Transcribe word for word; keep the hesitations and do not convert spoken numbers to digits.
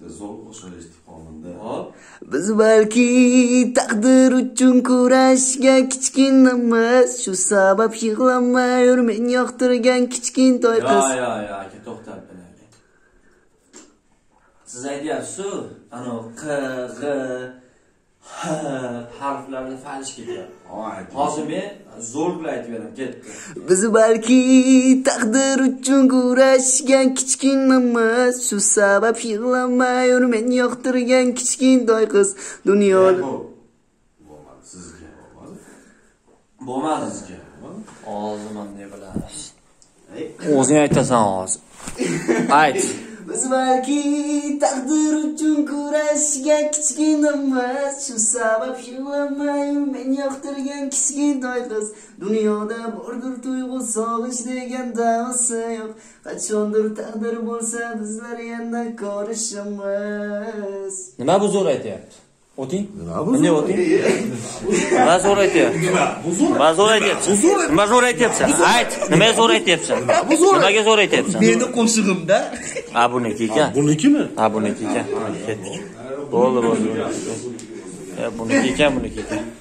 zo'r o'sha eshitib qolganda. Hop. Biz balki taqdir uchun kurashgan kichkinamiz, shu sabab yig'lamay yur men yoqtirgan kichkintoy qiz. Yo, yo, yo, aka to'xtab aka. Siz aytyapsiz-ku, ana q, g, h harflarni falish ketyapti. Hozir men zo'r bilan aytib beraman, ketdi. Biz balki taqdir uchun kurashgan kichkinamiz, shu sabab yig'lamay yur men yoqtirgan kichkintoy qiz. Dunyoda Bo'lmadi sizga, bo'lmadi. Bo'lmadi sizga. Hozir men ne bilasiz? O'zing aytasan hozir. Ayt. Biz balki taqdir uchun kurashgan kichkinamiz, shu sabab yig'lamay yur men yoqtirgan kichkintoy qiz. Dunyoda bordir tuyg'u sog'ish degan davisi yo'q. Qachondir taqdir bo'lsa bizlar yana ko'rishamiz. Nima bu zo'r aytyapti? O'ting. Nima bu? Nima o'ting? Nima zo'r aytyapti? Nima? Bu zo'r. Nima zo'r aytyapsan? Nima zo'r aytyapsan? Ayt, nima zo'r aytyapsan? Nimaga zo'r aytyapsan? Meni qo'shig'imda. Ha buniki ekan. Bunikimi? Ha buniki ekan. Ketdik. Bo'ldi, bo'ldi. Ya buniki ekan, buniki ekan.